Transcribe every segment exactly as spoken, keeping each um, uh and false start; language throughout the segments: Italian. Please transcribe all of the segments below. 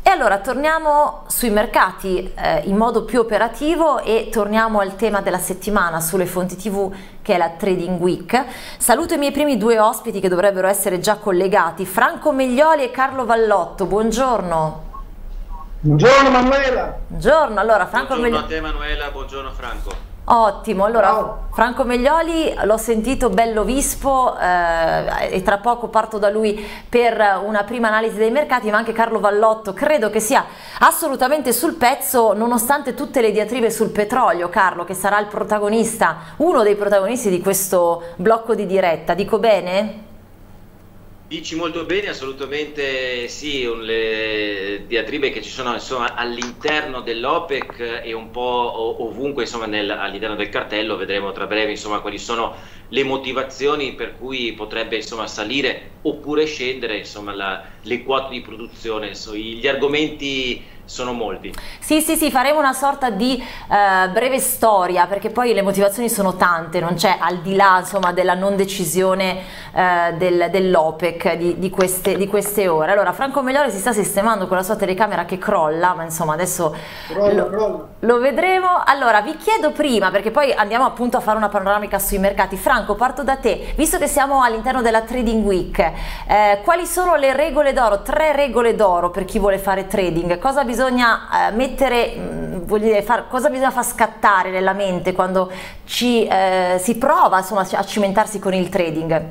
allora torniamo sui mercati eh, in modo più operativo e torniamo al tema della settimana sulle fonti tivù, che è la Trading Week. Saluto i miei primi due ospiti che dovrebbero essere già collegati, Franco Meglioli e Carlo Vallotto. Buongiorno. Buongiorno Manuela. Buongiorno, allora Franco Buongiorno Meglioli. a te Manuela, buongiorno Franco. Ottimo, allora Ciao. Franco Meglioli l'ho sentito bello vispo eh, e tra poco parto da lui per una prima analisi dei mercati, ma anche Carlo Vallotto credo che sia assolutamente sul pezzo nonostante tutte le diatribe sul petrolio. Carlo, che sarà il protagonista, uno dei protagonisti di questo blocco di diretta, dico bene? Dici molto bene, assolutamente sì, un, le diatribe che ci sono all'interno dell'OPEC e un po' ovunque all'interno del cartello. Vedremo tra breve insomma, quali sono le motivazioni per cui potrebbe insomma, salire oppure scendere insomma, la, le quote di produzione. Insomma, gli argomenti sono molti. Sì, sì, sì, faremo una sorta di eh, breve storia, perché poi le motivazioni sono tante, non c'è al di là insomma, della non decisione eh, del, dell'OPEC di, di, queste, di queste ore. Allora, Franco Meglioli si sta sistemando con la sua telecamera che crolla, ma insomma adesso Crolla, lo, crolla. lo vedremo. Allora, vi chiedo prima, perché poi andiamo appunto a fare una panoramica sui mercati. Franco, parto da te, visto che siamo all'interno della Trading Week, eh, quali sono le regole d'oro, tre regole d'oro per chi vuole fare trading? Cosa bisogna bisogna eh, mettere, mh, voglio dire, far, cosa bisogna far scattare nella mente quando ci, eh, si prova insomma, a cimentarsi con il trading?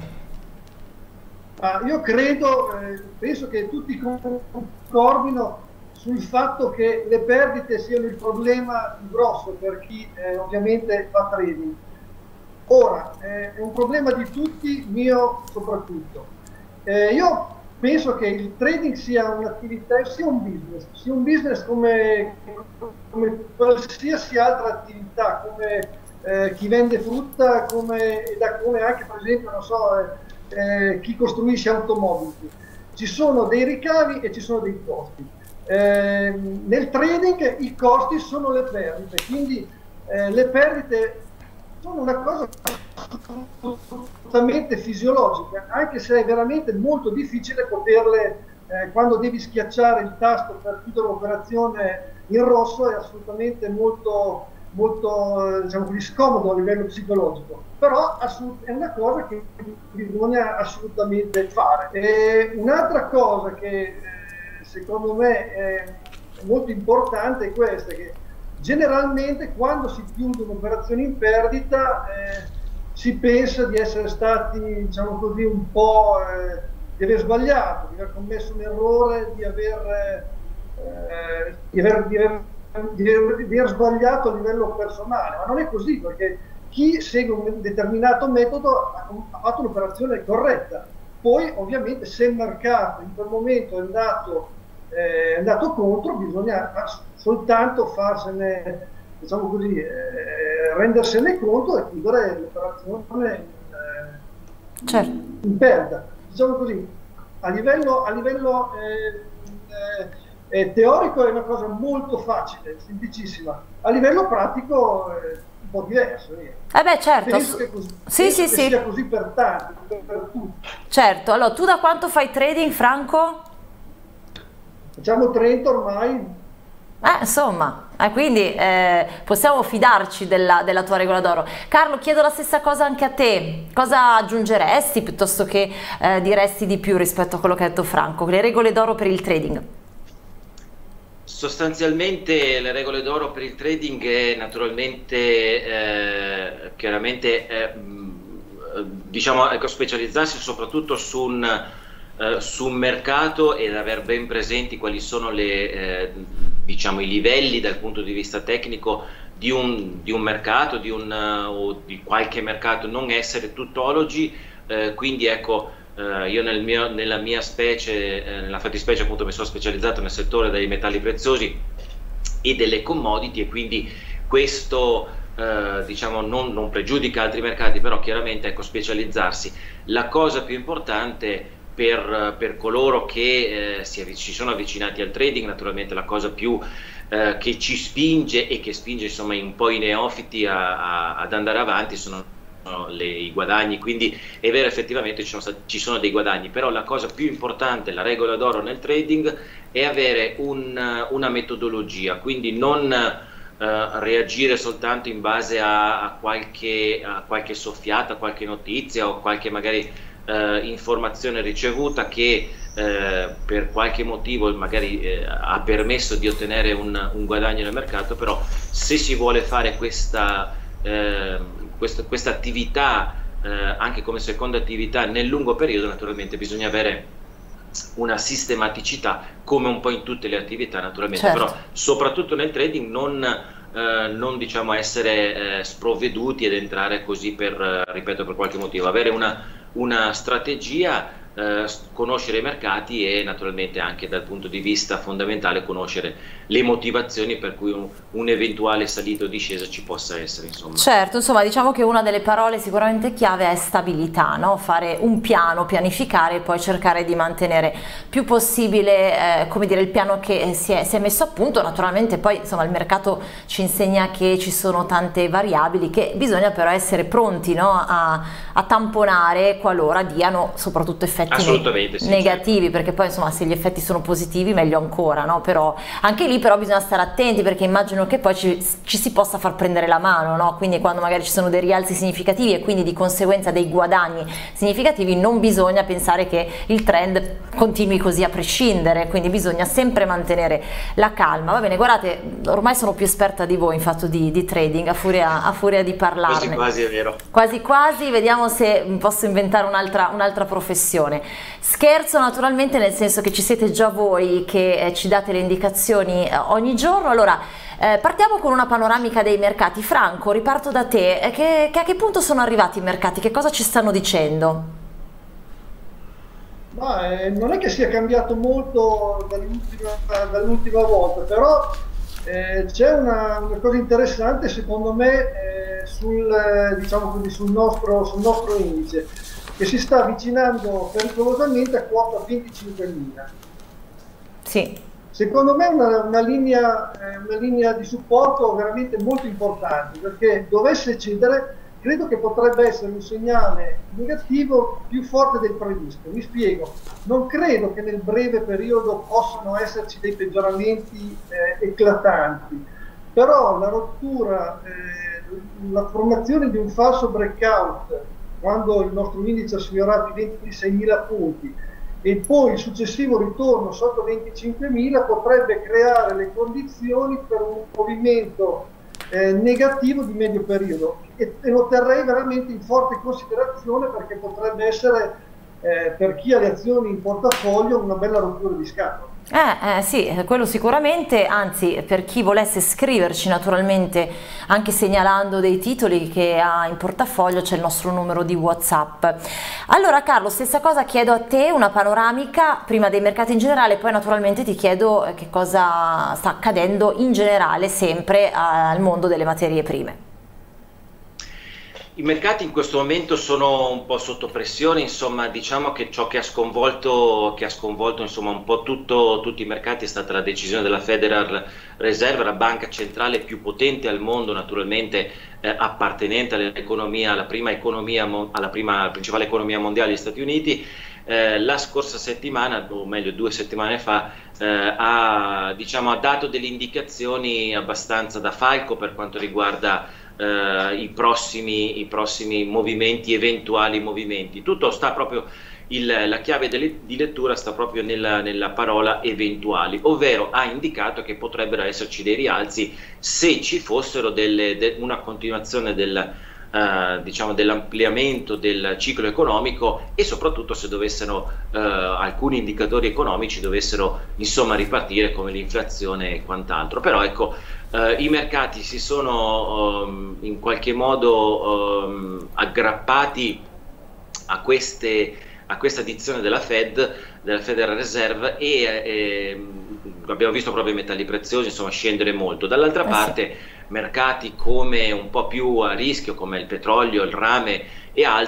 Ah, io credo, eh, penso che tutti concordino sul fatto che le perdite siano il problema più grosso per chi eh, ovviamente fa trading. Ora, eh, è un problema di tutti, mio soprattutto. Eh, io penso che il trading sia un'attività, sia un business, sia un business come, come qualsiasi altra attività, come eh, chi vende frutta, come, come anche per esempio, non so, eh, chi costruisce automobili. Ci sono dei ricavi e ci sono dei costi. Eh, nel trading i costi sono le perdite, quindi eh, le perdite sono una cosa assolutamente fisiologica, anche se è veramente molto difficile poterle, eh, quando devi schiacciare il tasto per chiudere l'operazione in rosso, è assolutamente molto, molto diciamo così, scomodo a livello psicologico, però è una cosa che bisogna assolutamente fare. Un'altra cosa che eh, secondo me è molto importante è questa, che generalmente quando si chiudono operazioni in perdita eh, si pensa di essere stati, diciamo così, un po' eh, di aver sbagliato, di aver commesso un errore, di aver, eh, di, aver, di, aver, di, aver, di aver sbagliato a livello personale, ma non è così, perché chi segue un determinato metodo ha, ha fatto un'operazione corretta. Poi ovviamente se il mercato in quel momento è andato è andato contro, bisogna soltanto farsene, diciamo così, eh, rendersene conto e chiudere l'operazione eh, certo. in perdita. Diciamo così, a livello, a livello eh, eh, teorico è una cosa molto facile, semplicissima, a livello pratico è un po' diverso. Eh, eh beh, certo. Penso che, così, sì, penso sì, che sì. sia così per tanti, per, per tutti. Certo, allora tu da quanto fai trading, Franco? Facciamo trenta ormai. Eh, insomma, eh, quindi eh, possiamo fidarci della, della tua regola d'oro. Carlo, chiedo la stessa cosa anche a te. Cosa aggiungeresti piuttosto che eh, diresti di più rispetto a quello che ha detto Franco? Le regole d'oro per il trading? Sostanzialmente le regole d'oro per il trading è naturalmente, eh, chiaramente, eh, diciamo, ecco, specializzarsi soprattutto su un... Uh, su un mercato ed aver ben presenti quali sono le, eh, diciamo, i livelli dal punto di vista tecnico di un, di un mercato, di, un, uh, o di qualche mercato, non essere tuttologi, uh, quindi ecco, uh, io nel mio, nella mia specie, eh, nella fattispecie appunto mi sono specializzato nel settore dei metalli preziosi e delle commodity, e quindi questo uh, diciamo non, non pregiudica altri mercati, però chiaramente ecco, specializzarsi. La cosa più importante Per, per coloro che eh, si, ci sono avvicinati al trading, naturalmente la cosa più eh, che ci spinge e che spinge insomma un po' i neofiti a, a, ad andare avanti sono le, i guadagni, quindi è vero, effettivamente ci sono, stati, ci sono dei guadagni, però la cosa più importante, la regola d'oro nel trading, è avere un, una metodologia, quindi non eh, reagire soltanto in base a, a, qualche, a qualche soffiata, a qualche notizia o qualche magari eh, informazione ricevuta che eh, per qualche motivo magari eh, ha permesso di ottenere un, un guadagno nel mercato. Però se si vuole fare questa, eh, questa, questa attività eh, anche come seconda attività nel lungo periodo, naturalmente bisogna avere una sistematicità, come un po' in tutte le attività naturalmente, certo. Però soprattutto nel trading non, eh, non diciamo essere eh, sprovveduti ed entrare così per, eh, ripeto, per qualche motivo, avere una, una strategia, eh, conoscere i mercati e naturalmente anche dal punto di vista fondamentale conoscere le motivazioni per cui un, un eventuale salita o discesa ci possa essere, insomma. Certo, insomma, diciamo che una delle parole sicuramente chiave è stabilità, no? Fare un piano, pianificare e poi cercare di mantenere più possibile eh, come dire, il piano che si è, si è messo a punto. Naturalmente poi insomma il mercato ci insegna che ci sono tante variabili che bisogna però essere pronti, no? a, a tamponare qualora diano soprattutto effetti ne sì, negativi, certo. Perché poi insomma se gli effetti sono positivi meglio ancora, no? Però anche lì però bisogna stare attenti, perché immagino che poi ci, ci si possa far prendere la mano, no? Quindi quando magari ci sono dei rialzi significativi e quindi di conseguenza dei guadagni significativi, non bisogna pensare che il trend continui così a prescindere, quindi bisogna sempre mantenere la calma. Va bene, guardate, ormai sono più esperta di voi in fatto di, di trading, a furia, a furia di parlarne. Quasi quasi è vero. Quasi quasi, vediamo se posso inventare un'altra un'altra professione. Scherzo naturalmente, nel senso che ci siete già voi che eh, ci date le indicazioni eh, ogni giorno. Allora eh, partiamo con una panoramica dei mercati. Franco, riparto da te, eh, che, che a che punto sono arrivati i mercati, che cosa ci stanno dicendo? Ma, eh, non è che sia cambiato molto dall'ultima, dall'ultima volta, però eh, c'è una, una cosa interessante secondo me eh, sul, eh, diciamo così, sul, nostro, sul nostro indice, che si sta avvicinando pericolosamente a quota venticinquemila. Sì. Secondo me è una, una, linea, eh, una linea di supporto veramente molto importante, perché dovesse cedere credo che potrebbe essere un segnale negativo più forte del previsto. Mi spiego, non credo che nel breve periodo possano esserci dei peggioramenti eh, eclatanti, però la rottura, eh, la formazione di un falso breakout quando il nostro indice ha sfiorato i ventiseimila punti e poi il successivo ritorno sotto venticinquemila potrebbe creare le condizioni per un movimento eh, negativo di medio periodo, e, e lo terrei veramente in forte considerazione, perché potrebbe essere eh, per chi ha le azioni in portafoglio una bella rottura di scatola. Eh, eh sì, quello sicuramente, anzi per chi volesse scriverci naturalmente anche segnalando dei titoli che ha in portafoglio c'è il nostro numero di WhatsApp. Allora Carlo, stessa cosa chiedo a te, una panoramica prima dei mercati in generale, poi naturalmente ti chiedo che cosa sta accadendo in generale sempre al mondo delle materie prime. I mercati in questo momento sono un po' sotto pressione, insomma, diciamo che ciò che ha sconvolto, che ha sconvolto insomma, un po' tutto, tutti i mercati è stata la decisione della Federal Reserve, la banca centrale più potente al mondo, naturalmente eh, appartenente all'economia, alla prima economia, alla prima alla principale economia mondiale, gli Stati Uniti. Eh, la scorsa settimana, o meglio due settimane fa, eh, ha, diciamo, ha dato delle indicazioni abbastanza da falco per quanto riguarda Uh, i, prossimi, i prossimi movimenti, eventuali movimenti. Tutto sta proprio, il, la chiave delle, di lettura sta proprio nella, nella parola eventuali, ovvero ha indicato che potrebbero esserci dei rialzi se ci fossero delle, de, una continuazione del, uh, diciamo, dell'ampliamento del ciclo economico e soprattutto se dovessero uh, alcuni indicatori economici dovessero insomma ripartire, come l'inflazione e quant'altro. Però ecco, Uh, i mercati si sono um, in qualche modo um, aggrappati a, queste, a questa dizione della Fed, della Federal Reserve, e eh, abbiamo visto proprio i metalli preziosi insomma scendere molto. Dall'altra eh parte sì. mercati come un po' più a rischio come il petrolio, il rame e altri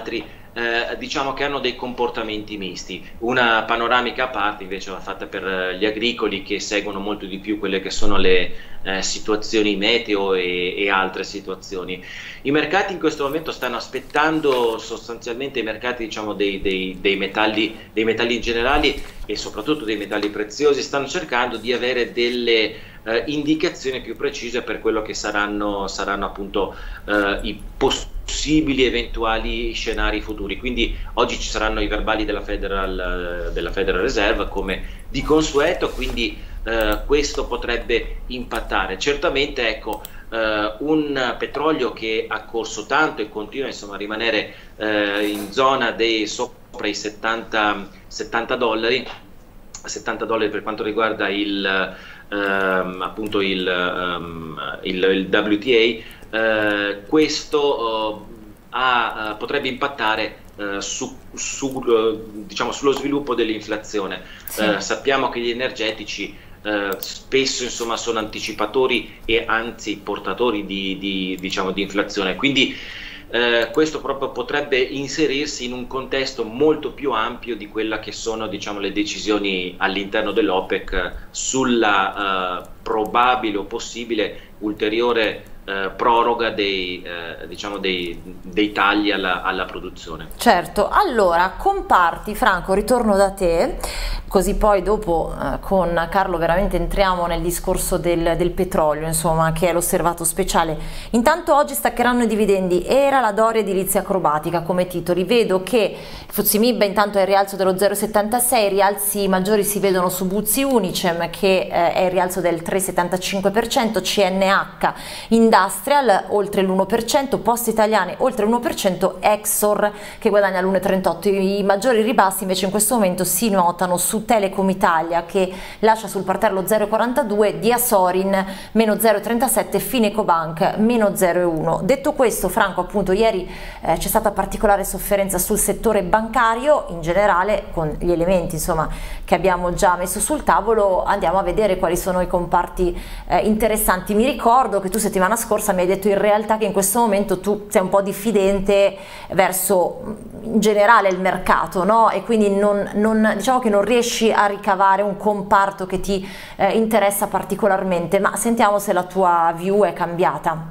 eh, diciamo che hanno dei comportamenti misti. Una panoramica a parte invece va fatta per gli agricoli, che seguono molto di più quelle che sono le eh, situazioni meteo e, e altre situazioni. I mercati in questo momento stanno aspettando sostanzialmente i mercati, diciamo, dei, dei, dei, metalli, dei metalli in generale e soprattutto dei metalli preziosi, stanno cercando di avere delle eh, indicazioni più precise per quello che saranno, saranno appunto eh, i possibili eventuali scenari futuri. Quindi oggi ci saranno i verbali della Federal, della Federal Reserve come di consueto, quindi eh, questo potrebbe impattare. Certamente, ecco, eh, un petrolio che ha corso tanto e continua insomma a rimanere eh, in zona dei sopra i settanta, settanta dollari, settanta dollari per quanto riguarda il ehm, appunto il, um, il, il W T A. Eh, questo uh, ha, uh, potrebbe impattare uh, su, su, uh, diciamo, sullo sviluppo dell'inflazione. Sì. Uh, sappiamo che gli energetici uh, spesso insomma, sono anticipatori e anzi portatori di, di, diciamo, di inflazione, quindi uh, questo proprio potrebbe inserirsi in un contesto molto più ampio di quella che sono, diciamo, le decisioni all'interno dell'OPEC sulla uh, probabile o possibile ulteriore Eh, proroga dei, eh, diciamo dei, dei tagli alla, alla produzione. Certo, allora comparti, Franco, ritorno da te, così poi dopo eh, con Carlo veramente entriamo nel discorso del, del petrolio, insomma, che è l'osservato speciale. Intanto oggi staccheranno i dividendi, era la Doria edilizia acrobatica come titoli, vedo che F T S E Mib intanto è il rialzo dello zero virgola settantasei, rialzi maggiori si vedono su Buzzi Unicem che eh, è il rialzo del tre virgola settantacinque per cento, C N H Industrial oltre l'uno per cento, Poste Italiane oltre l'uno per cento, Exor che guadagna l'uno virgola trentotto. I maggiori ribassi invece in questo momento si notano su Telecom Italia che lascia sul parterre lo zero virgola quarantadue, Diasorin meno zero virgola trentasette, Finecobank meno zero virgola uno. Detto questo, Franco, appunto ieri eh, c'è stata particolare sofferenza sul settore bancario in generale, con gli elementi insomma che abbiamo già messo sul tavolo. Andiamo a vedere quali sono i comparti eh, interessanti. Mi ricordo che tu settimana scorsa mi hai detto in realtà che in questo momento tu sei un po' diffidente verso in generale il mercato, no? E quindi non, non, diciamo che non riesci a ricavare un comparto che ti eh, interessa particolarmente, ma sentiamo se la tua view è cambiata.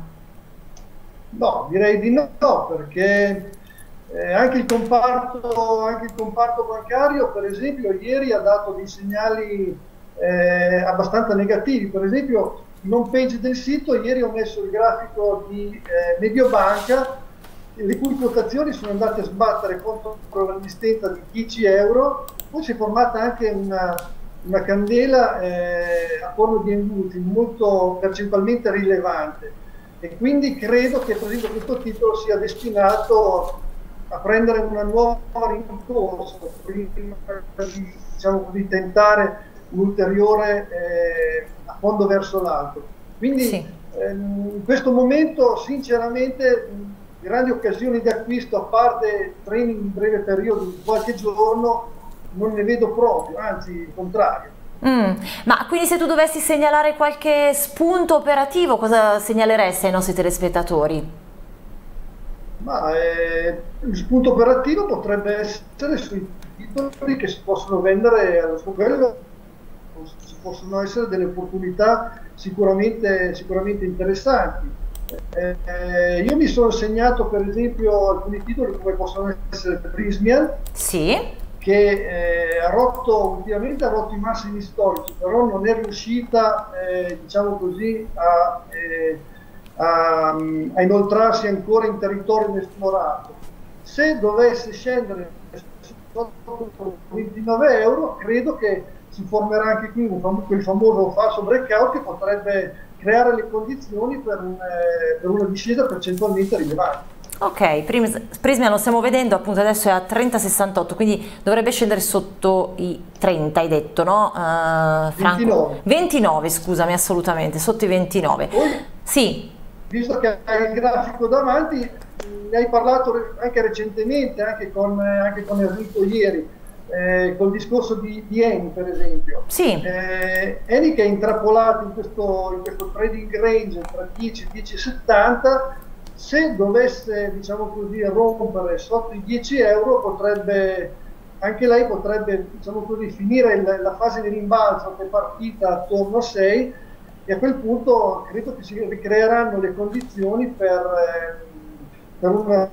No, direi di no, perché eh, anche, il comparto, anche il comparto bancario, per esempio, ieri ha dato dei segnali eh, abbastanza negativi. Per esempio, in home page del sito ieri ho messo il grafico di eh, Mediobanca, le cui quotazioni sono andate a sbattere contro la resistenza di dieci euro, poi si è formata anche una, una candela eh, a forma di engulfing molto percentualmente rilevante, e quindi credo che per esempio questo titolo sia destinato a prendere una nuova rincorsa prima di, diciamo così, tentare un ulteriore eh, a fondo verso l'alto. Quindi sì. ehm, in questo momento sinceramente grandi occasioni di acquisto, a parte training in breve periodo di qualche giorno, non ne vedo proprio, anzi il contrario. Mm, ma quindi se tu dovessi segnalare qualche spunto operativo, cosa segnaleresti ai nostri telespettatori? Ma eh, il spunto operativo potrebbe essere sui titoli che si possono vendere allo scopo, ci possono essere delle opportunità sicuramente, sicuramente interessanti. Eh, io mi sono segnato per esempio alcuni titoli come possono essere Prismian, sì, che eh, ha rotto ultimamente ha rotto i massimi storici, però non è riuscita eh, diciamo così a, eh, a, a inoltrarsi ancora in territorio inesplorato. Se dovesse scendere sotto ventinove euro, credo che si formerà anche qui un fam quel famoso falso breakout che potrebbe creare le condizioni per, un, eh, per una discesa percentualmente rilevante. Ok, Prismia lo stiamo vedendo, appunto adesso è a trenta virgola sessantotto, quindi dovrebbe scendere sotto i trenta, hai detto, no? Uh, Franco? ventinove. ventinove, scusami, assolutamente, sotto i ventinove. Poi, sì. Visto che hai il grafico davanti, ne hai parlato anche recentemente, anche con, anche con Enrico ieri, Eh, col discorso di, di Eni per esempio. Sì. Eh, Eni che è intrappolato in questo, in questo trading range tra dieci e dieci virgola settanta, se dovesse, diciamo così, rompere sotto i dieci euro, potrebbe, anche lei potrebbe, diciamo così, finire il, la fase di rimbalzo che è partita attorno a sei, e a quel punto credo che si ricreeranno le condizioni per, eh, per una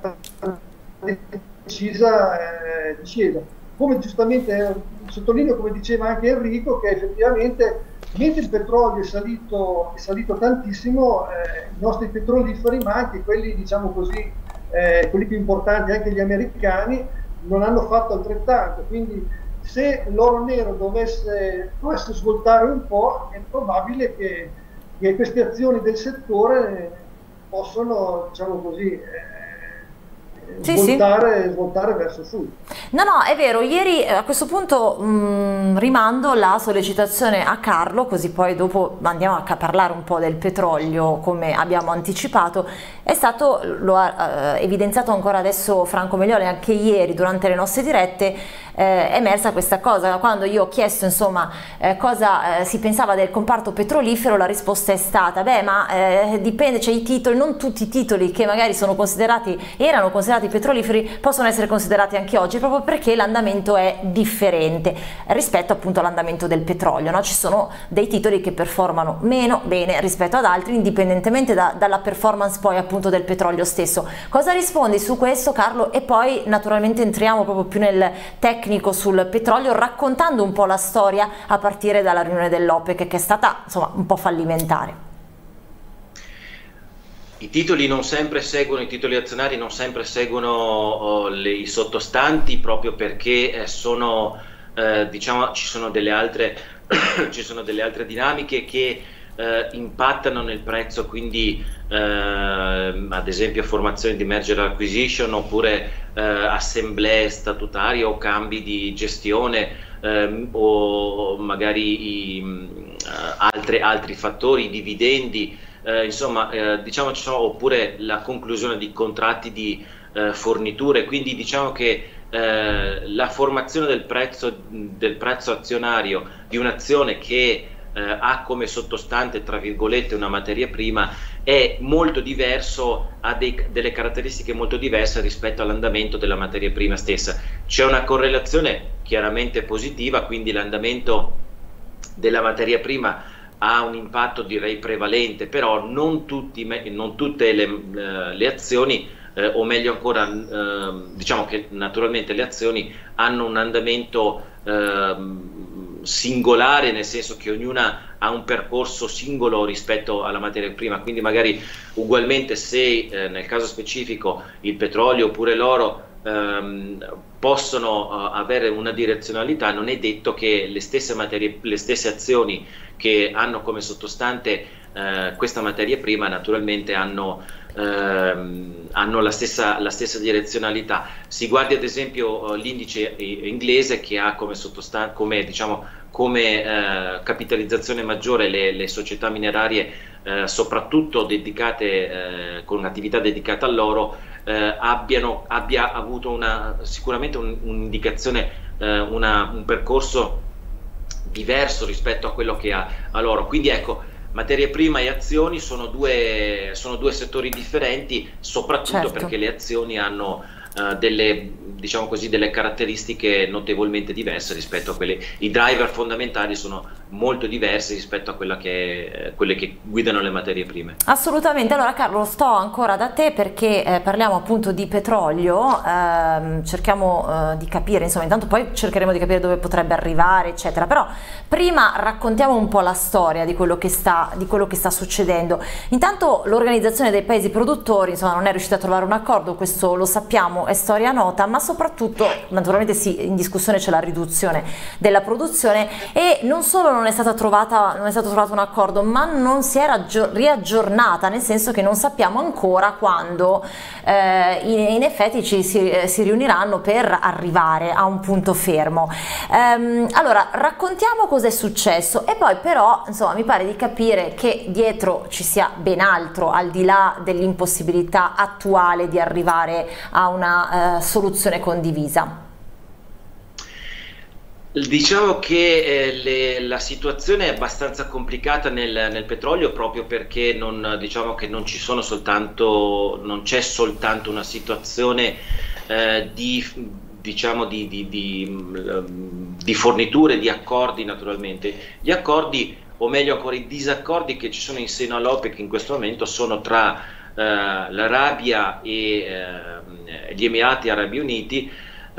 decisa eh, discesa. Come giustamente eh, sottolineo, come diceva anche Enrico, che effettivamente mentre il petrolio è salito, è salito tantissimo, eh, i nostri petroliferi, ma anche quelli, diciamo così, eh, quelli più importanti, anche gli americani, non hanno fatto altrettanto. Quindi se l'oro nero dovesse, dovesse svoltare un po', è probabile che, che queste azioni del settore possono, diciamo così, eh, Sì, svoltare, sì. svoltare verso sud. No, no, è vero, ieri a questo punto mh, rimando la sollecitazione a Carlo, così poi dopo andiamo a parlare un po' del petrolio come abbiamo anticipato. È stato, lo ha eh, evidenziato ancora adesso Franco Meglioli, anche ieri durante le nostre dirette eh, è emersa questa cosa. Quando io ho chiesto insomma eh, cosa eh, si pensava del comparto petrolifero, la risposta è stata beh ma eh, dipende, c'è i titoli, non tutti i titoli che magari sono considerati, erano considerati i petroliferi possono essere considerati anche oggi, proprio perché l'andamento è differente rispetto appunto all'andamento del petrolio, no? Ci sono dei titoli che performano meno bene rispetto ad altri, indipendentemente da, dalla performance poi appunto del petrolio stesso. Cosa rispondi su questo, Carlo? E poi naturalmente entriamo proprio più nel tecnico sul petrolio, raccontando un po' la storia a partire dalla riunione dell'OPEC, che è stata insomma un po' fallimentare. I titoli non sempre seguono, i titoli azionari non sempre seguono oh, le, i sottostanti, proprio perché eh, sono, eh, diciamo, ci sono delle altre, ci sono delle altre dinamiche che eh, impattano nel prezzo, quindi eh, ad esempio formazione di merger acquisition, oppure eh, assemblee statutarie o cambi di gestione, eh, o magari i, uh, altre, altri fattori, dividendi. Eh, insomma, eh, diciamo ci sono, oppure la conclusione di contratti di eh, forniture, quindi diciamo che eh, la formazione del prezzo, del prezzo azionario di un'azione che eh, ha come sottostante, tra virgolette, una materia prima, è molto diverso, ha dei, delle caratteristiche molto diverse rispetto all'andamento della materia prima stessa. C'è una correlazione chiaramente positiva, quindi l'andamento della materia prima ha un impatto, direi, prevalente, però non, tutti, non tutte le, le azioni, eh, o meglio ancora, eh, diciamo che naturalmente le azioni hanno un andamento eh, singolare, nel senso che ognuna ha un percorso singolo rispetto alla materia prima, quindi magari ugualmente se eh, nel caso specifico il petrolio oppure l'oro ehm, possono uh, avere una direzionalità, non è detto che le stesse materie, le stesse azioni che hanno come sottostante eh, questa materia prima naturalmente hanno, ehm, hanno la, stessa, la stessa direzionalità. Si guardi ad esempio l'indice inglese, che ha come sottostante, come, diciamo, come eh, capitalizzazione maggiore le, le società minerarie, eh, soprattutto dedicate, eh, con un'attività dedicata all'oro, eh, abbiano abbia avuto una, sicuramente un'indicazione, eh, una, un percorso diverso rispetto a quello che ha all'oro. Quindi ecco, materia prima e azioni sono due, sono due settori differenti, soprattutto certo. perché le azioni hanno uh, delle, diciamo così, delle caratteristiche notevolmente diverse rispetto a quelle. I driver fondamentali sono molto diversi rispetto a quella che, eh, quelle che guidano le materie prime. Assolutamente. Allora Carlo, sto ancora da te perché eh, parliamo appunto di petrolio, ehm, cerchiamo eh, di capire, insomma, intanto poi cercheremo di capire dove potrebbe arrivare eccetera, però prima raccontiamo un po' la storia di quello che sta, di quello che sta succedendo. Intanto l'Organizzazione dei Paesi Produttori, insomma, non è riuscita a trovare un accordo, questo lo sappiamo, è storia nota, ma soprattutto naturalmente sì, in discussione c'è la riduzione della produzione, e non solo non è stata trovata, non è stato trovato un accordo, ma non si era riaggiornata, nel senso che non sappiamo ancora quando eh, in, in effetti ci si, si riuniranno per arrivare a un punto fermo. Ehm, allora raccontiamo cosa è successo, e poi però insomma mi pare di capire che dietro ci sia ben altro, al di là dell'impossibilità attuale di arrivare a una eh, soluzione condivisa. Diciamo che eh, le, la situazione è abbastanza complicata nel, nel petrolio, proprio perché non, diciamo che non ci sono soltanto, non c'è soltanto una situazione eh, di, diciamo di, di, di, di forniture, di accordi naturalmente. Gli accordi, o meglio ancora i disaccordi che ci sono in seno all'OPEC in questo momento, sono tra eh, l'Arabia e eh, gli Emirati Arabi Uniti.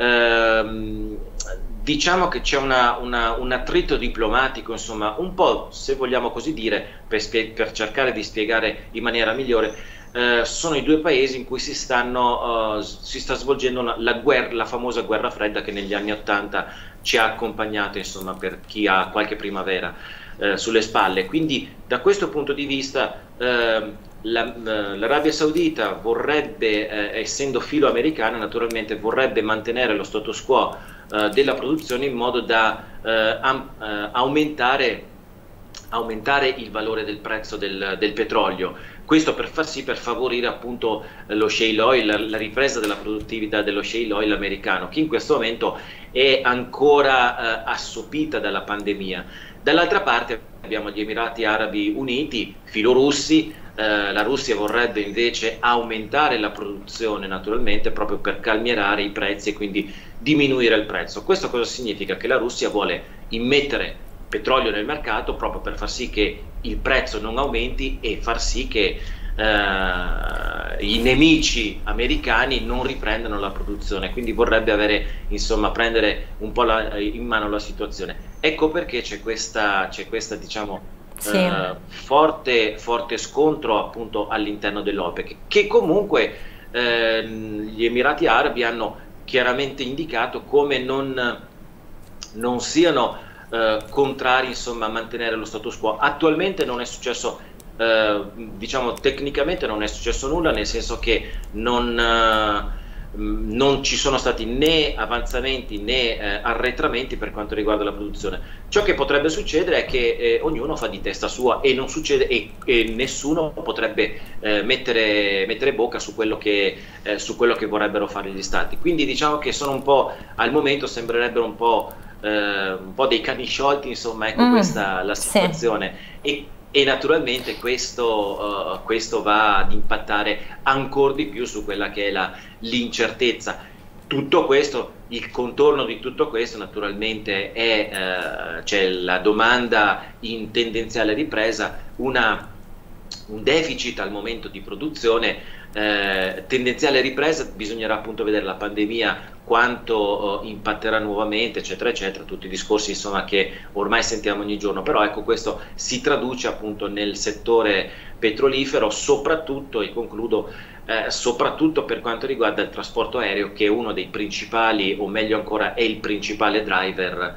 Eh, Diciamo che c'è una, una, un attrito diplomatico, insomma, un po', se vogliamo così dire, per, per cercare di spiegare in maniera migliore, eh, sono i due paesi in cui si, stanno, uh, si sta svolgendo una, la, guerra, la famosa guerra fredda che negli anni Ottanta ci ha accompagnato, insomma, per chi ha qualche primavera eh, sulle spalle. Quindi da questo punto di vista eh, l'Arabia Saudita vorrebbe, eh, essendo filo-americana, naturalmente vorrebbe mantenere lo status quo della produzione in modo da eh, am, eh, aumentare, aumentare il valore del prezzo del, del petrolio. Questo per far sì, per favorire appunto lo shale oil, la, la ripresa della produttività dello shale oil americano, che in questo momento è ancora eh, assopita dalla pandemia. Dall'altra parte abbiamo gli Emirati Arabi Uniti, filorussi. Eh, la Russia vorrebbe invece aumentare la produzione, naturalmente, proprio per calmierare i prezzi e quindi diminuire il prezzo. Questo cosa significa? Che la Russia vuole immettere petrolio nel mercato proprio per far sì che il prezzo non aumenti e far sì che eh, i nemici americani non riprendano la produzione. Quindi vorrebbe avere, insomma, prendere un po' la, in mano la situazione. Ecco perché c'è questa, c'è questa, diciamo, Sì. Uh, forte, forte scontro appunto all'interno dell'OPEC, che comunque eh, gli Emirati Arabi hanno chiaramente indicato come non, non siano eh, contrari, insomma, a mantenere lo status quo. Attualmente non è successo, eh, diciamo tecnicamente non è successo nulla, nel senso che non... Eh, non ci sono stati né avanzamenti né eh, arretramenti per quanto riguarda la produzione. Ciò che potrebbe succedere è che eh, ognuno fa di testa sua e non succede, e, e nessuno potrebbe eh, mettere, mettere bocca su quello, che, eh, su quello che vorrebbero fare gli stati. Quindi diciamo che sono un po', al momento sembrerebbero un po', eh, un po' dei cani sciolti, insomma, ecco, mm, questa la situazione. Sì. E, E naturalmente questo, uh, questo va ad impattare ancora di più su quella che è l'incertezza. Tutto questo, il contorno di tutto questo naturalmente è uh, c'è la domanda in tendenziale ripresa, una, un deficit al momento di produzione, eh, tendenziale ripresa, bisognerà appunto vedere la pandemia quanto uh, impatterà nuovamente, eccetera eccetera, tutti i discorsi, insomma, che ormai sentiamo ogni giorno. Però ecco, questo si traduce appunto nel settore petrolifero, soprattutto, e concludo, eh, soprattutto per quanto riguarda il trasporto aereo, che è uno dei principali, o meglio ancora è il principale driver,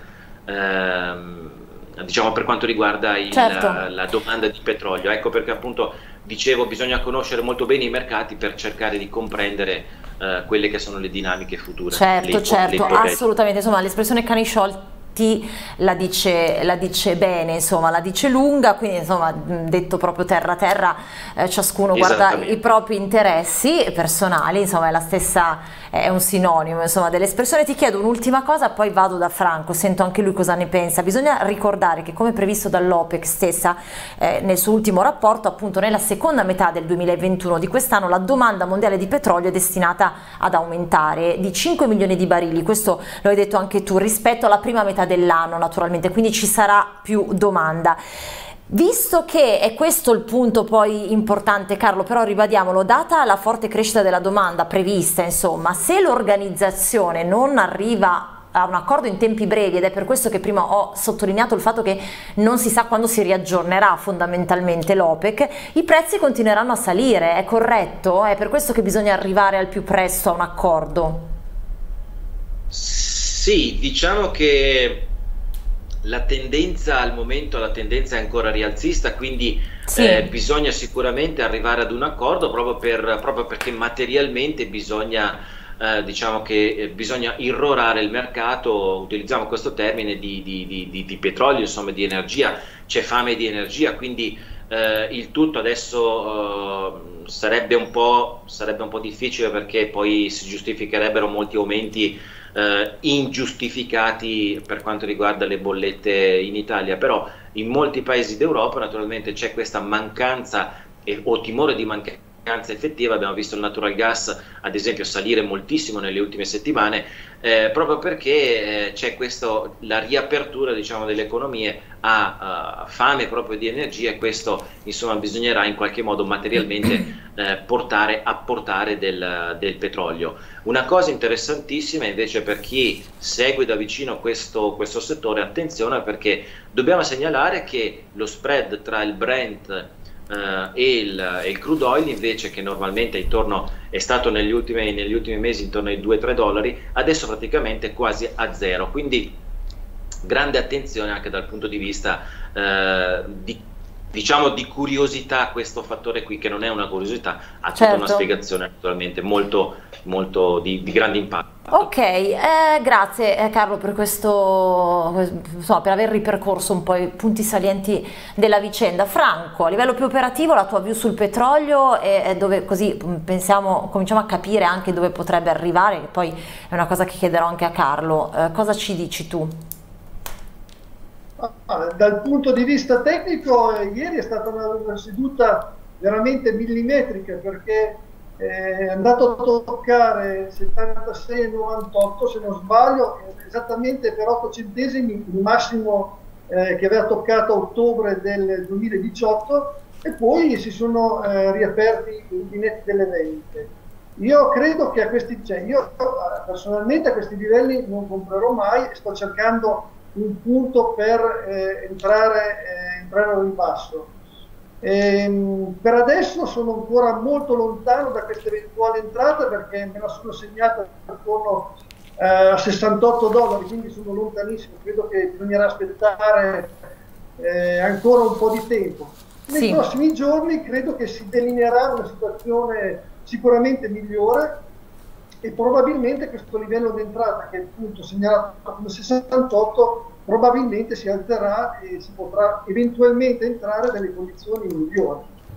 ehm, diciamo, per quanto riguarda il, certo. la, la domanda di petrolio. Ecco perché appunto dicevo, bisogna conoscere molto bene i mercati per cercare di comprendere uh, quelle che sono le dinamiche future. Certo, le, certo, le assolutamente. Insomma, l'espressione cani sciolti la dice, la dice bene, insomma, la dice lunga, quindi insomma, detto proprio terra terra, eh, ciascuno guarda i propri interessi personali, insomma, è la stessa, è un sinonimo, insomma, dell'espressione. Ti chiedo un'ultima cosa, poi vado da Franco, sento anche lui cosa ne pensa. Bisogna ricordare che, come previsto dall'OPEC stessa eh, nel suo ultimo rapporto, appunto nella seconda metà del duemilaventuno di quest'anno, la domanda mondiale di petrolio è destinata ad aumentare di cinque milioni di barili, questo lo hai detto anche tu, rispetto alla prima metà dell'anno, naturalmente, quindi ci sarà più domanda. Visto che è questo il punto poi importante, Carlo, però ribadiamolo, data la forte crescita della domanda prevista, insomma, se l'organizzazione non arriva a un accordo in tempi brevi, ed è per questo che prima ho sottolineato il fatto che non si sa quando si riaggiornerà fondamentalmente l'OPEC, i prezzi continueranno a salire, è corretto? È per questo che bisogna arrivare al più presto a un accordo? Sì, diciamo che la tendenza al momento, la tendenza è ancora rialzista, quindi sì. eh, bisogna sicuramente arrivare ad un accordo, proprio, per, proprio perché materialmente bisogna, eh, diciamo che eh, bisogna irrorare il mercato, utilizziamo questo termine, di, di, di, di, di petrolio, insomma, di energia, c'è fame di energia, quindi Eh, il tutto adesso eh, sarebbe un po', sarebbe un po' difficile, perché poi si giustificherebbero molti aumenti eh, ingiustificati per quanto riguarda le bollette in Italia, però in molti paesi d'Europa naturalmente c'è questa mancanza e, o timore di mancanza effettiva. Abbiamo visto il natural gas ad esempio salire moltissimo nelle ultime settimane, eh, proprio perché eh, c'è questo, la riapertura, diciamo, delle economie ha uh, fame proprio di energia, e questo insomma bisognerà in qualche modo materialmente eh, portare, apportare del, del petrolio. Una cosa interessantissima invece per chi segue da vicino questo, questo settore, attenzione, perché dobbiamo segnalare che lo spread tra il Brent Uh, e, il, e il crude oil, invece, che normalmente è intorno, è stato negli ultimi, negli ultimi mesi intorno ai due tre dollari, adesso praticamente è quasi a zero, quindi grande attenzione anche dal punto di vista uh, di, diciamo di curiosità, questo fattore qui, che non è una curiosità, ha tutta certo. una spiegazione naturalmente molto, molto di, di grande impatto. Ok, eh, grazie eh, Carlo per questo, insomma, per aver ripercorso un po' i punti salienti della vicenda. Franco, a livello più operativo, la tua view sul petrolio, e, e dove, così pensiamo, cominciamo a capire anche dove potrebbe arrivare, che poi è una cosa che chiederò anche a Carlo. Eh, cosa ci dici tu? Ah, dal punto di vista tecnico, eh, ieri è stata una, una seduta veramente millimetrica, perché è andato a toccare settantasei virgola novantotto, se non sbaglio, esattamente per otto centesimi il massimo eh, che aveva toccato a ottobre del duemiladiciotto, e poi si sono eh, riaperti i rubinetti delle vendite. Io credo che a questi, cioè io personalmente a questi livelli non comprerò mai, e sto cercando un punto per eh, entrare, eh, entrare al ribasso. Ehm, per adesso sono ancora molto lontano da questa eventuale entrata, perché me la sono segnata attorno eh, a sessantotto dollari, quindi sono lontanissimo. Credo che bisognerà aspettare eh, ancora un po' di tempo. Nei sì. prossimi giorni credo che si delineerà una situazione sicuramente migliore, e probabilmente questo livello di entrata, che è appunto segnalato come sessantotto, probabilmente si alzerà e si potrà eventualmente entrare nelle condizioni migliori.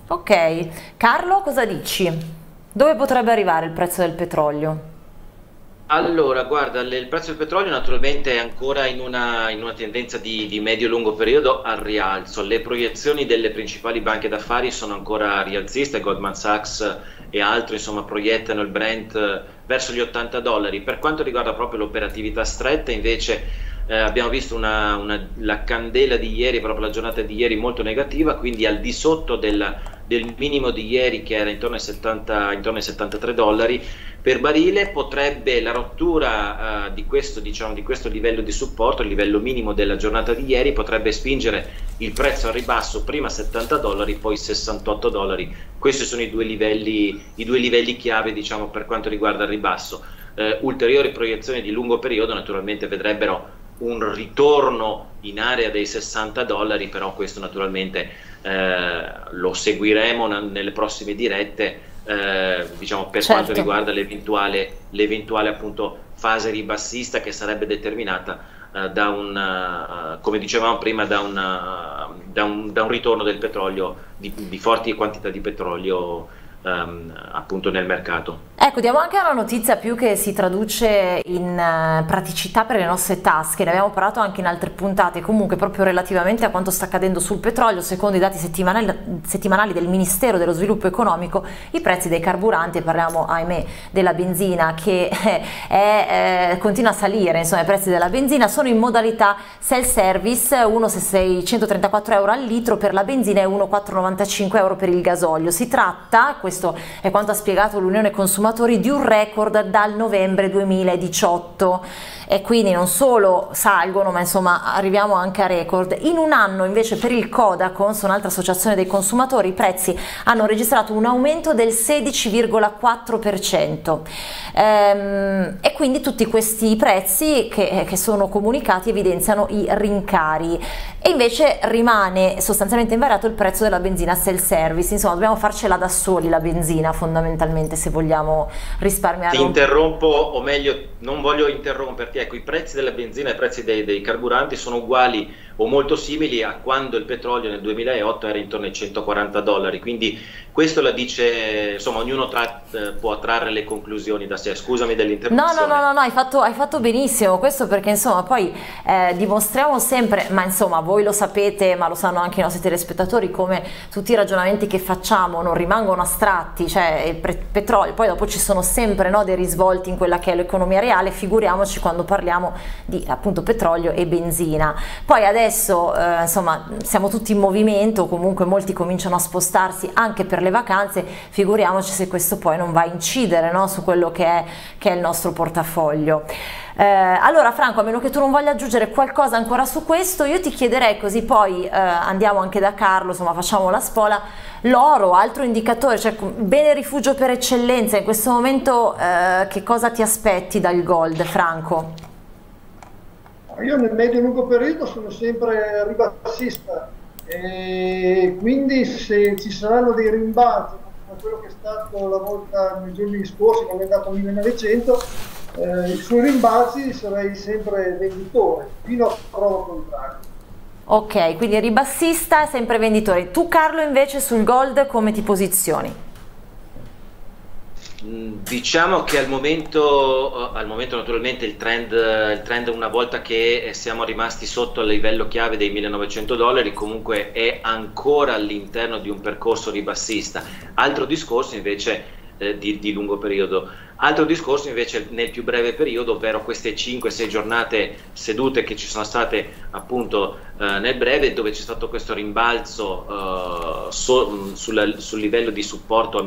Ok, Carlo, cosa dici? Dove potrebbe arrivare il prezzo del petrolio? Allora, guarda, il prezzo del petrolio naturalmente è ancora in una, in una tendenza di, di medio-lungo periodo al rialzo. Le proiezioni delle principali banche d'affari sono ancora rialziste, Goldman Sachs e altri insomma proiettano il Brent verso gli ottanta dollari. Per quanto riguarda proprio l'operatività stretta, invece eh, abbiamo visto una, una, la candela di ieri, proprio la giornata di ieri molto negativa, quindi al di sotto del, del minimo di ieri, che era intorno ai, settanta, intorno ai settantatré dollari per barile. Potrebbe la rottura uh, di, questo, diciamo, di questo livello di supporto, il livello minimo della giornata di ieri, potrebbe spingere il prezzo al ribasso, prima settanta dollari, poi sessantotto dollari. Questi sono i due livelli, i due livelli chiave, diciamo, per quanto riguarda il ribasso. Uh, ulteriori proiezioni di lungo periodo naturalmente vedrebbero un ritorno in area dei sessanta dollari, però questo naturalmente eh, lo seguiremo nelle prossime dirette. Eh, diciamo per certo. quanto riguarda l'eventuale l'eventuale appunto fase ribassista, che sarebbe determinata uh, da un uh, come dicevamo prima da, una, uh, da, un, da un ritorno del petrolio, di, di forti quantità di petrolio um, appunto nel mercato. Ecco, diamo anche una notizia più che si traduce in uh, praticità per le nostre tasche. Ne abbiamo parlato anche in altre puntate, comunque proprio relativamente a quanto sta accadendo sul petrolio. Secondo i dati settimanali, settimanali del Ministero dello Sviluppo Economico, i prezzi dei carburanti, parliamo ahimè della benzina che è, è, continua a salire, insomma i prezzi della benzina sono in modalità self-service, uno virgola seicentotrentaquattro euro al litro per la benzina e uno virgola quattrocentonovantacinque euro per il gasolio. Si tratta, questo è quanto ha spiegato l'Unione Consumatori, di un record dal novembre duemiladiciotto, e quindi non solo salgono, ma insomma arriviamo anche a record. In un anno invece per il Codacons, un'altra associazione dei consumatori, i prezzi hanno registrato un aumento del sedici virgola quattro per cento, ehm, e quindi tutti questi prezzi che, che sono comunicati evidenziano i rincari, e invece rimane sostanzialmente invariato il prezzo della benzina self-service. Insomma, dobbiamo farcela da soli la benzina, fondamentalmente, se vogliamo possiamo risparmiare. Ti interrompo, o meglio, non voglio interromperti. Ecco, i prezzi della benzina e i prezzi dei, dei carburanti sono uguali o molto simili a quando il petrolio nel duemilaotto era intorno ai centoquaranta dollari, quindi questo la dice, insomma, ognuno tra, eh, può trarre le conclusioni da sé. Scusami dell'interruzione. No, no, no, no, no, hai fatto, hai fatto benissimo questo, perché insomma poi eh, dimostriamo sempre, ma insomma voi lo sapete, ma lo sanno anche i nostri telespettatori, come tutti i ragionamenti che facciamo non rimangono astratti, cioè il petrolio, poi dopo ci sono sempre, no, dei risvolti in quella che è l'economia reale, figuriamoci quando parliamo di appunto petrolio e benzina. Poi adesso Adesso eh, insomma siamo tutti in movimento, comunque molti cominciano a spostarsi anche per le vacanze, figuriamoci se questo poi non va a incidere, no, su quello che è, che è il nostro portafoglio. Eh, allora Franco, a meno che tu non voglia aggiungere qualcosa ancora su questo, io ti chiederei, così poi eh, andiamo anche da Carlo, insomma facciamo la spola, l'oro, altro indicatore, cioè bene rifugio per eccellenza, in questo momento eh, che cosa ti aspetti dal gold, Franco? Io nel medio e lungo periodo sono sempre ribassista, e quindi se ci saranno dei rimbalzi come quello che è stato la volta nei giorni scorsi, quando è andato al millenovecento, eh, sui rimbalzi sarei sempre venditore, fino a prova contraria. Ok, quindi ribassista e sempre venditore. Tu Carlo invece sul gold come ti posizioni? Diciamo che al momento, al momento naturalmente il trend, il trend una volta che siamo rimasti sotto il livello chiave dei millenovecento dollari comunque è ancora all'interno di un percorso ribassista. Altro discorso invece eh, di, di lungo periodo, altro discorso invece nel più breve periodo, ovvero queste cinque sei giornate sedute che ci sono state appunto eh, nel breve, dove c'è stato questo rimbalzo eh, so, sul, sul livello di supporto a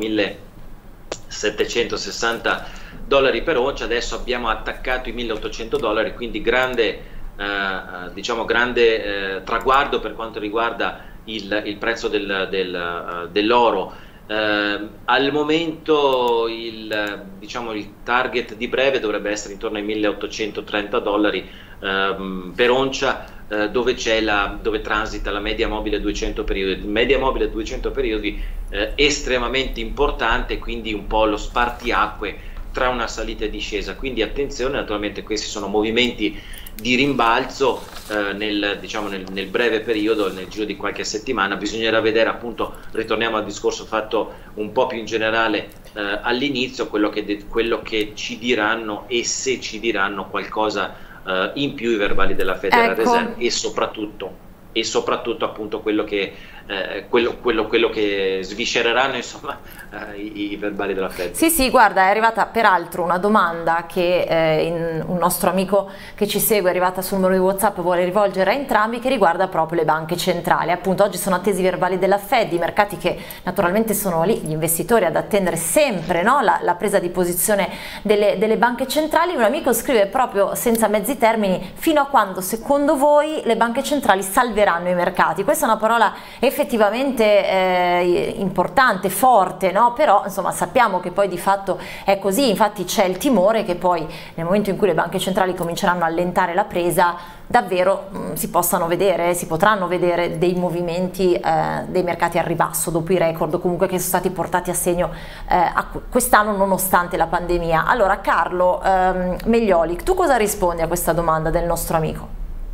millesettecentosessanta dollari per oncia. Adesso abbiamo attaccato i milleottocento dollari, quindi grande, eh, diciamo grande eh, traguardo per quanto riguarda il, il prezzo del, del, uh, dell'oro. Eh, al momento il, diciamo, il target di breve dovrebbe essere intorno ai milleottocentotrenta dollari ehm, per oncia, eh, dove, c'è la, dove transita la media mobile duecento periodi, media mobile duecento periodi eh, estremamente importante, quindi un po' lo spartiacque tra una salita e discesa. Quindi attenzione, naturalmente questi sono movimenti di rimbalzo eh, nel, diciamo nel, nel breve periodo, nel giro di qualche settimana. Bisognerà vedere, appunto, ritorniamo al discorso fatto un po' più in generale eh, all'inizio, quello che, quello che ci diranno, e se ci diranno qualcosa eh, in più i verbali della Federal ecco. Reserve, e soprattutto e soprattutto appunto quello che, eh, quello, quello, quello che sviscereranno, insomma, eh, i, i verbali della Fed. Sì, sì, guarda, è arrivata peraltro una domanda che eh, in, un nostro amico che ci segue è arrivata sul numero di WhatsApp, vuole rivolgere a entrambi, che riguarda proprio le banche centrali. Appunto oggi sono attesi i verbali della Fed, i mercati che naturalmente sono lì, gli investitori ad attendere sempre, no, la, la presa di posizione delle, delle banche centrali. Un amico scrive proprio senza mezzi termini: fino a quando secondo voi le banche centrali salveranno i mercati? Questa è una parola effettivamente eh, importante, forte, no? Però insomma sappiamo che poi di fatto è così. Infatti c'è il timore che poi nel momento in cui le banche centrali cominceranno a allentare la presa, davvero mh, si possano vedere, si potranno vedere dei movimenti eh, dei mercati al ribasso dopo i record comunque che sono stati portati a segno eh, quest'anno nonostante la pandemia. Allora Carlo ehm, Meglioli, tu cosa rispondi a questa domanda del nostro amico?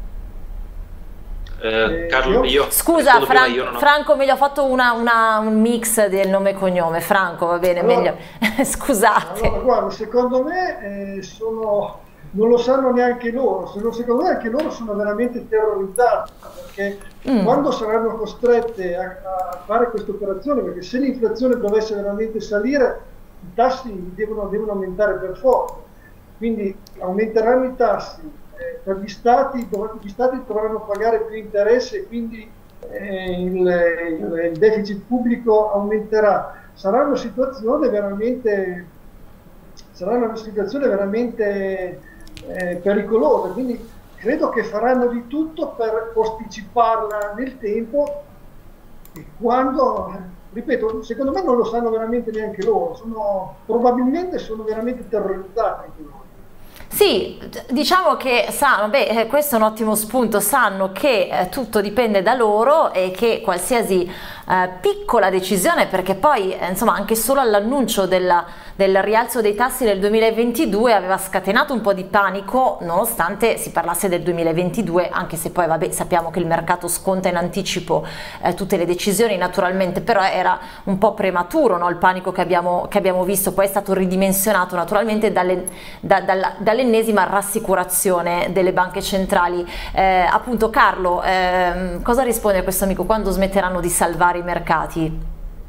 Eh, Carlo, io scusa Fran io non ho... Franco, meglio ho fatto una, una, un mix del nome e cognome. Franco, va bene, allora, meglio. Scusate. Allora, guarda, secondo me eh, sono, non lo sanno neanche loro, secondo me anche loro sono veramente terrorizzati, perché mm. quando saranno costrette a, a fare questa operazione, perché se l'inflazione dovesse veramente salire, i tassi devono, devono aumentare per forza, quindi aumenteranno i tassi. Eh, per gli stati, gli stati dovranno pagare più interessi e quindi eh, il, il, il deficit pubblico aumenterà. Sarà una situazione veramente, sarà una situazione veramente eh, pericolosa, quindi credo che faranno di tutto per posticiparla nel tempo, e quando, ripeto, secondo me non lo sanno veramente neanche loro, sono, probabilmente sono veramente terrorizzati anche loro. Sì, diciamo che sanno, beh, questo è un ottimo spunto, sanno che eh, tutto dipende da loro e che qualsiasi eh, piccola decisione, perché poi eh, insomma anche solo all'annuncio della, del rialzo dei tassi del duemilaventidue aveva scatenato un po' di panico, nonostante si parlasse del duemilaventidue, anche se poi vabbè, sappiamo che il mercato sconta in anticipo eh, tutte le decisioni naturalmente, però era un po' prematuro, no? Il panico che abbiamo, che abbiamo visto, poi è stato ridimensionato naturalmente dalle, da, dalla, dall'ennesima rassicurazione delle banche centrali. Eh, appunto Carlo, eh, cosa risponde a questo amico? Quando smetteranno di salvare i mercati?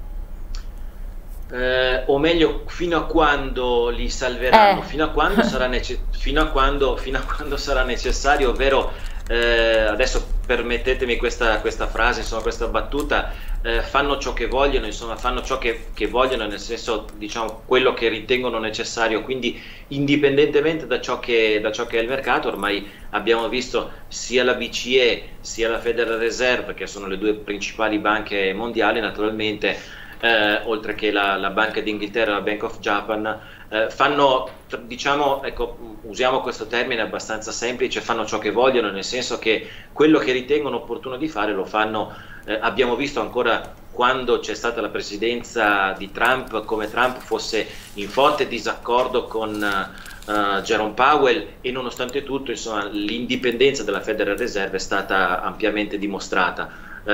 Eh, o meglio, fino a quando li salveranno, Eh. fino a quando sarà, nece- fino a quando, fino a quando sarà necessario, ovvero eh, adesso permettetemi questa, questa frase, insomma questa battuta, eh, fanno ciò che vogliono, insomma fanno ciò che, che vogliono, nel senso, diciamo, quello che ritengono necessario, quindi indipendentemente da ciò che, da ciò che è il mercato. Ormai abbiamo visto sia la B C E sia la Federal Reserve, che sono le due principali banche mondiali naturalmente, Eh, oltre che la, la Banca d'Inghilterra, la Bank of Japan, eh, fanno, diciamo, ecco, usiamo questo termine abbastanza semplice, fanno ciò che vogliono, nel senso che quello che ritengono opportuno di fare lo fanno. Eh, abbiamo visto ancora quando c'è stata la presidenza di Trump, come Trump fosse in forte disaccordo con uh, Jerome Powell, e nonostante tutto, insomma, l'indipendenza della Federal Reserve è stata ampiamente dimostrata.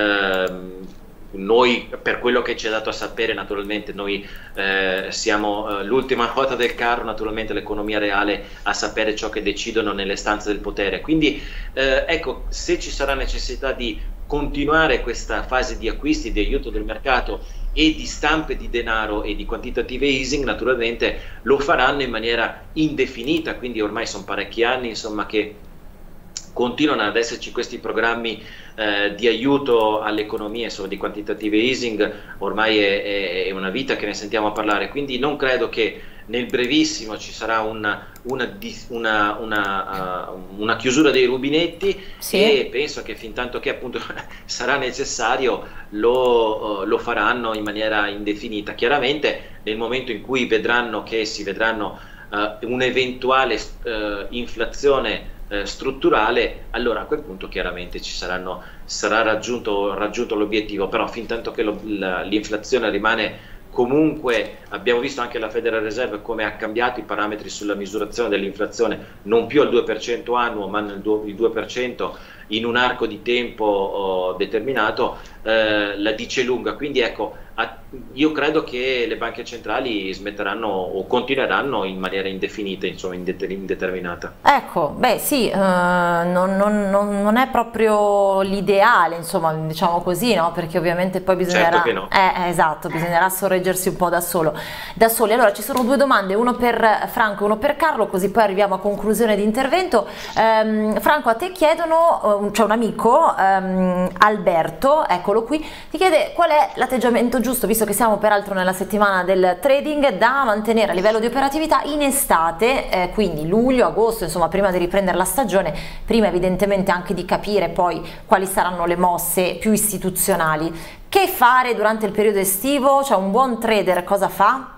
Eh, Noi, per quello che ci è dato a sapere, naturalmente noi eh, siamo eh, l'ultima ruota del carro, naturalmente l'economia reale, a sapere ciò che decidono nelle stanze del potere. Quindi eh, ecco, se ci sarà necessità di continuare questa fase di acquisti, di aiuto del mercato e di stampe di denaro e di quantitative easing, naturalmente lo faranno in maniera indefinita, quindi ormai sono parecchi anni, insomma, che continuano ad esserci questi programmi eh, di aiuto all'economia, insomma, di quantitative easing. Ormai è, è, è una vita che ne sentiamo parlare, quindi non credo che nel brevissimo ci sarà una, una, una, una, uh, una chiusura dei rubinetti, sì. E penso che fin tanto che appunto sarà necessario lo, uh, lo faranno in maniera indefinita. Chiaramente nel momento in cui vedranno che si vedranno uh, un'eventuale uh, inflazione strutturale, allora a quel punto chiaramente ci saranno, sarà raggiunto, raggiunto l'obiettivo, però fin tanto che l'inflazione rimane comunque, abbiamo visto anche la Federal Reserve come ha cambiato i parametri sulla misurazione dell'inflazione, non più al due per cento annuo ma nel due per cento in un arco di tempo oh, determinato, eh, la dice lunga. Quindi ecco, a, io credo che le banche centrali smetteranno o continueranno in maniera indefinita, insomma indeterminata. Ecco, beh sì, eh, non, non, non, non è proprio l'ideale, insomma, diciamo così, no? Perché ovviamente poi bisognerà, certo che no. eh, esatto, bisognerà sorreggersi un po' da solo, da soli. Allora ci sono due domande, uno per Franco e uno per Carlo, così poi arriviamo a conclusione di intervento. Eh, Franco, a te chiedono, c'è un amico, ehm, Alberto, eccolo qui, ti chiede qual è l'atteggiamento giusto, visto che siamo peraltro nella settimana del trading, da mantenere a livello di operatività in estate, eh, quindi luglio, agosto, insomma prima di riprendere la stagione, prima evidentemente anche di capire poi quali saranno le mosse più istituzionali. Che fare durante il periodo estivo? Cioè un buon trader cosa fa?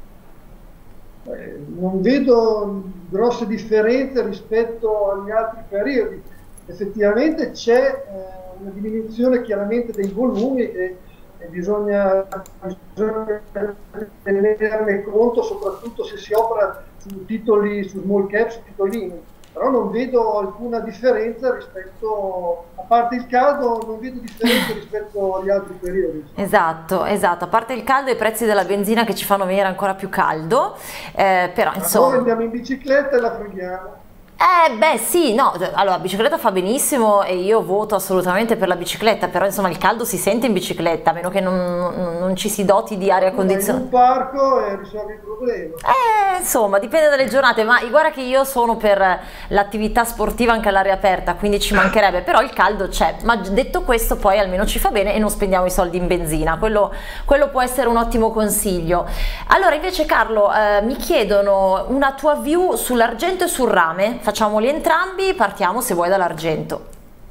Eh, non vedo grosse differenze rispetto agli altri periodi. Effettivamente c'è eh, una diminuzione chiaramente dei volumi e, e bisogna, bisogna tenerne conto, soprattutto se si opera su titoli, su small cap, su titolini, però non vedo alcuna differenza rispetto, a parte il caldo, non vedo differenza rispetto agli altri periodi. Esatto, esatto, a parte il caldo e i prezzi della benzina che ci fanno venire ancora più caldo, eh, però insomma... Noi andiamo in bicicletta e la freghiamo. Eh beh sì, no, allora la bicicletta fa benissimo e io voto assolutamente per la bicicletta, però insomma il caldo si sente in bicicletta, a meno che non, non, non ci si doti di aria condizionata. In un parco e risolvi il problema. Eh insomma, dipende dalle giornate, ma guarda che io sono per l'attività sportiva anche all'aria aperta, quindi ci mancherebbe, però il caldo c'è, ma detto questo poi almeno ci fa bene e non spendiamo i soldi in benzina, quello, quello può essere un ottimo consiglio. Allora invece Carlo, eh, mi chiedono una tua view sull'argento e sul rame. Facciamoli entrambi, partiamo se vuoi dall'argento.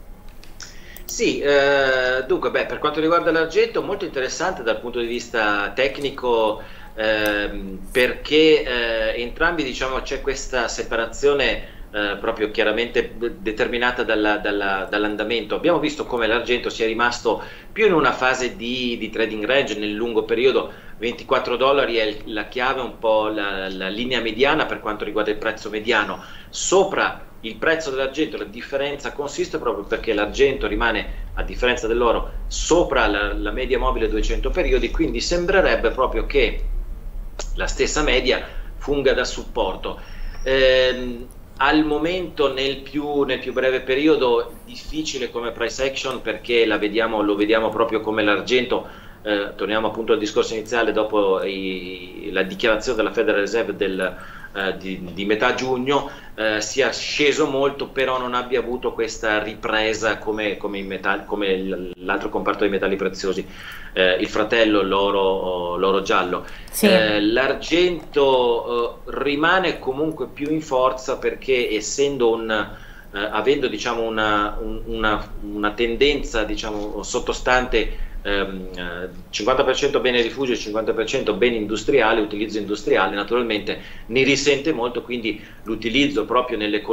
Sì, eh, dunque beh, per quanto riguarda l'argento, molto interessante dal punto di vista tecnico, eh, perché eh, entrambi, diciamo, c'è questa separazione eh, proprio chiaramente determinata dalla, dalla, dall'andamento. Abbiamo visto come l'argento sia rimasto più in una fase di, di trading range nel lungo periodo, ventiquattro dollari è la chiave, un po' la, la linea mediana per quanto riguarda il prezzo mediano. Sopra il prezzo dell'argento la differenza consiste proprio perché l'argento rimane, a differenza dell'oro, sopra la, la media mobile duecento periodi, quindi sembrerebbe proprio che la stessa media funga da supporto. Eh, al momento nel più, nel più breve periodo difficile come price action, perché la vediamo, lo vediamo proprio come l'argento. Eh, torniamo appunto al discorso iniziale, dopo i, la dichiarazione della Federal Reserve del, eh, di, di metà giugno, eh, sia sceso molto, però non abbia avuto questa ripresa come, come, come l'altro comparto dei metalli preziosi, eh, il fratello, l'oro, l'oro giallo. Sì. Eh, l'argento eh, rimane comunque più in forza, perché essendo un eh, avendo diciamo una, un, una, una tendenza diciamo sottostante, cinquanta per cento beni rifugio e cinquanta per cento beni industriali, utilizzo industriale, naturalmente ne risente molto, quindi l'utilizzo proprio nel,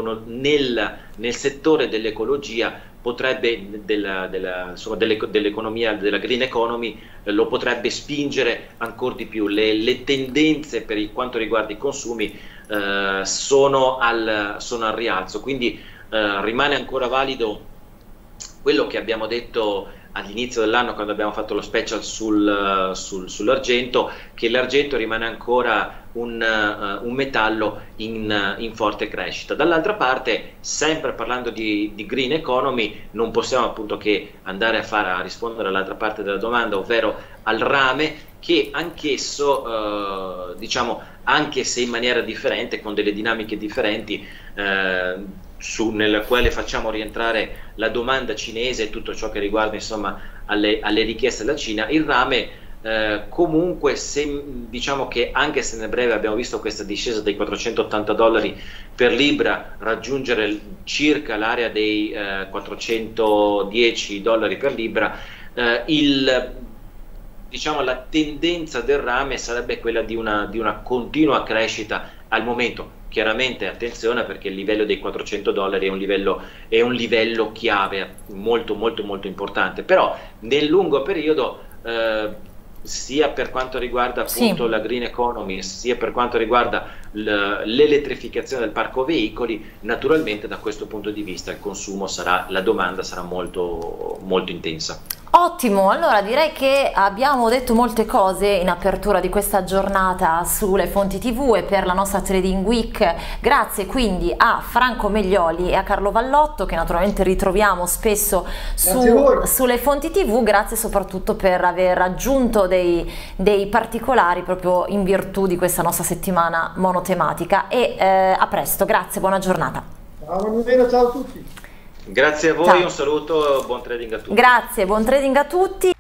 nel settore dell'ecologia potrebbe, della, della, insomma, dell'economia, della green economy, eh, lo potrebbe spingere ancora di più. Le, le tendenze per il, quanto riguarda i consumi eh, sono, al, sono al rialzo, quindi eh, rimane ancora valido quello che abbiamo detto all'inizio dell'anno, quando abbiamo fatto lo special sul, sul, sull'argento, che l'argento rimane ancora un, uh, un metallo in, uh, in forte crescita. Dall'altra parte, sempre parlando di, di green economy, non possiamo appunto che andare a, fare, a rispondere all'altra parte della domanda, ovvero al rame, che anch'esso, uh, diciamo, anche se in maniera differente, con delle dinamiche differenti, uh, Su, nella quale facciamo rientrare la domanda cinese e tutto ciò che riguarda insomma alle, alle richieste della Cina, il rame eh, comunque se, diciamo che anche se nel breve abbiamo visto questa discesa dei quattrocentottanta dollari per libra raggiungere circa l'area dei eh, quattrocentodieci dollari per libra, eh, il, diciamo, la tendenza del rame sarebbe quella di una, di una continua crescita al momento. Chiaramente attenzione, perché il livello dei quattrocento dollari è un livello, è un livello chiave molto molto molto importante, però nel lungo periodo eh, sia per quanto riguarda appunto sì. la green economy, sia per quanto riguarda l'elettrificazione del parco veicoli, naturalmente da questo punto di vista il consumo sarà, la domanda sarà molto molto intensa. Ottimo, allora direi che abbiamo detto molte cose in apertura di questa giornata sulle fonti tivù e per la nostra Trading Week. Grazie quindi a Franco Meglioli e a Carlo Vallotto, che naturalmente ritroviamo spesso su, sulle fonti tivù. Grazie soprattutto per aver aggiunto dei, dei particolari proprio in virtù di questa nostra settimana monotematica, e eh, a presto, grazie, buona giornata. Ciao, ciao a tutti. Grazie a voi, ciao. Un saluto, buon trading a tutti. Grazie, buon trading a tutti.